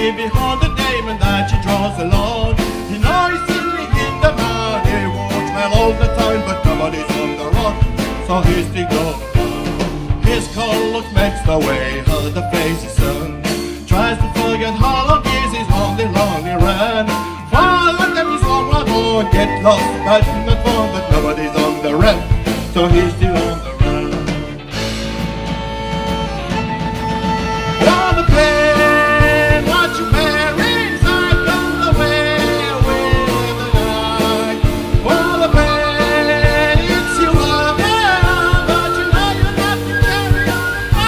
behold the demon that she draws along. He knows he's sitting in the man, he won't well all the time, but nobody's on the run, so he's the go. His conduct makes the way, heard the face is sun. Tries to forget how long is his lonely run. Fall like them is on one more, get lost, but not fun, but nobody's on the run, so he's still on the run. All the pain, what you bear inside, comes away with the night. All the pain, it's you up there, but you know you have to carry on.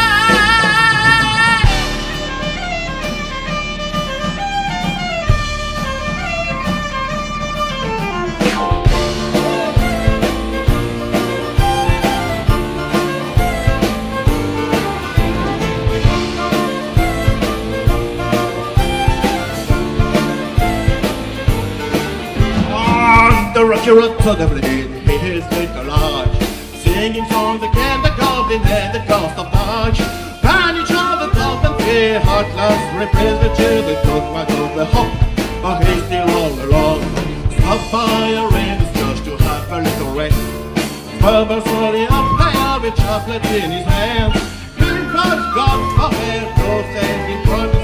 The rocky road to the blade, he is little large, singing songs again, the goblin and the ghost of March. Pan each other top and fear, heart last repairs the children, took my to the hop, but he's still all along. Stop by a rain, it's just to have a little rest. Purple slowly up high with chocolate in his hand. Green clouds got a hair, no saving from